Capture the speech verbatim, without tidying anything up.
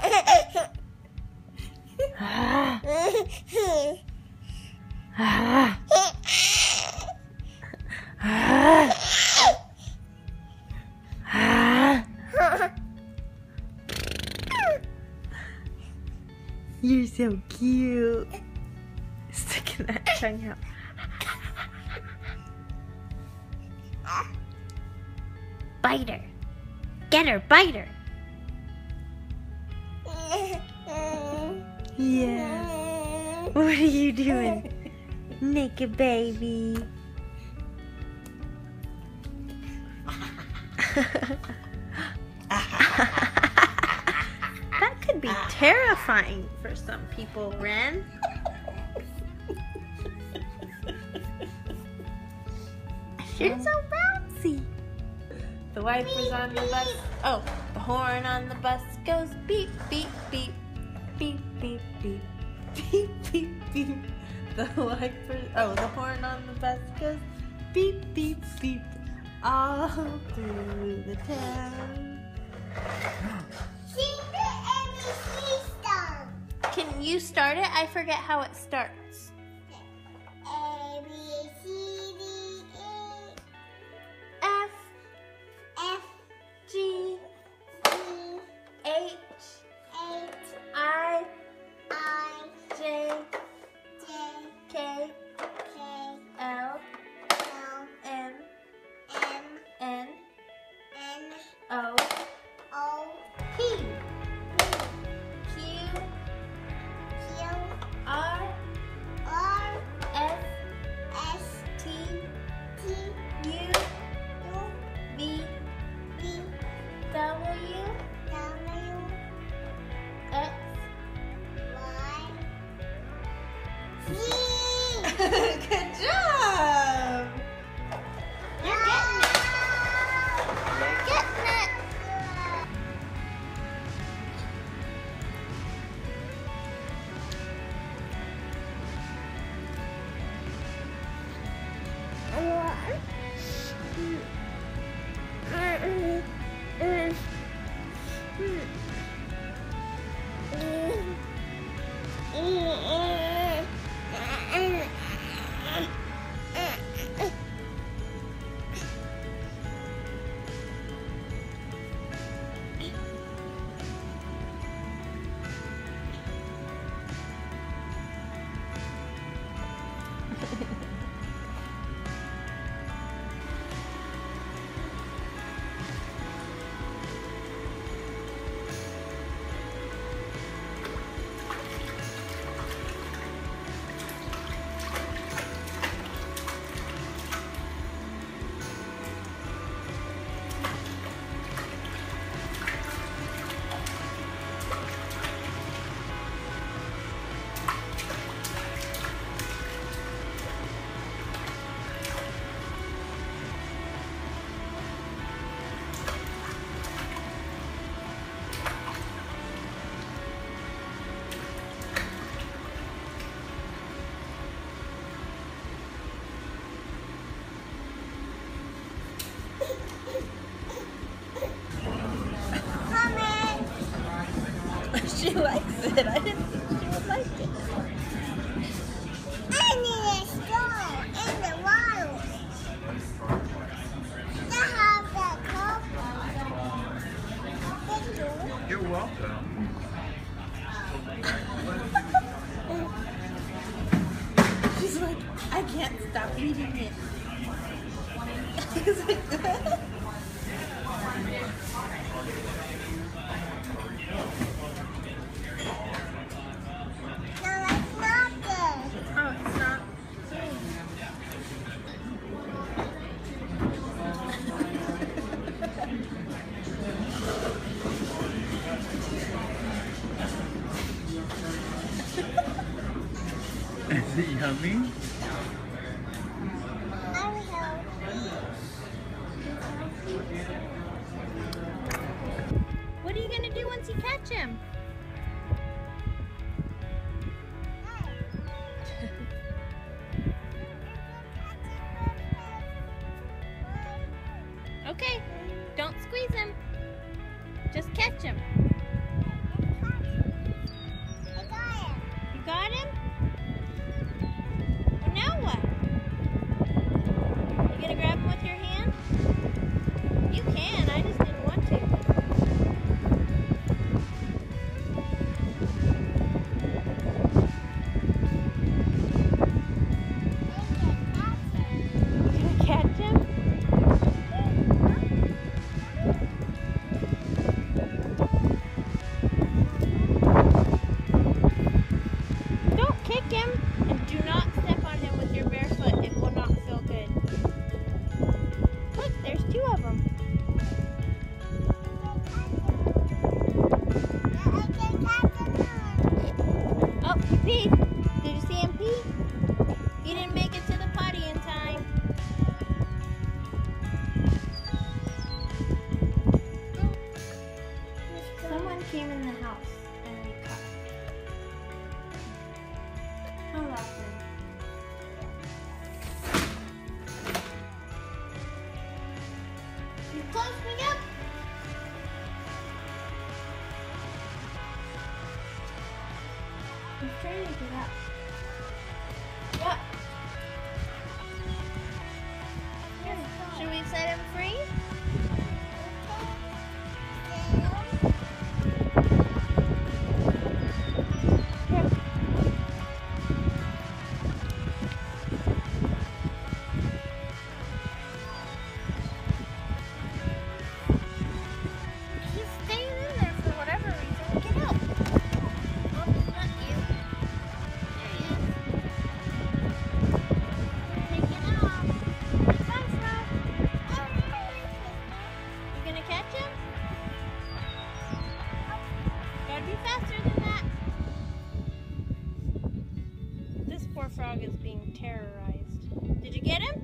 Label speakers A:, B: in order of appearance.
A: Ah. Ah. Ah. Ah. You're so cute. Sticking that tongue out. Bite her. Get her, bite her. Yeah. What are you doing? Naked baby. That could be terrifying for some people, Ren. You're so bouncy. The wipers on the bus. Oh, the horn on the bus goes beep, beep, beep. Beep, beep, beep. Beep, beep, beep. The wipers. Oh, the horn on the bus goes beep, beep, beep. All through the town.
B: Sing the A B C song.
A: Can you start it? I forget how it starts.
B: A B C D E
A: F,
B: F
A: G,
B: G
A: H,
B: H
A: I,
B: I
A: J,
B: J
A: K,
B: K
A: L,
B: L
A: M,
B: M
A: N,
B: N
A: O,
B: O
A: P, Q,
B: Q
A: R,
B: R
A: S,
B: S
A: T,
B: T
A: U,
B: U
A: V,
B: V
A: W,
B: W
A: X,
B: Y Z.
A: Good job! You're getting it. You're getting it. She likes it. I didn't think she would like it.
B: I need a straw in the water. To have the cup. Thank you.
C: You're welcome.
A: She's like, I can't stop eating it. Is it good?
B: No, it's not good.
A: Oh, it's not.
C: Is it yummy?
B: I will help.
A: What are you gonna do once you catch him? Okay, don't squeeze him. Just catch him. pee. Did you see him pee? He didn't make it to the potty in time. Someone came in the house and we caught it. How Lachlan? You close me up. He's trying to get up. Yep. Should we set him free? He's staying in there for whatever reason. Get out. Oh, not you. There he is. Take it off. Bye, Frog. You gonna catch him? Gotta be faster than that. This poor frog is being terrorized. Did you get him?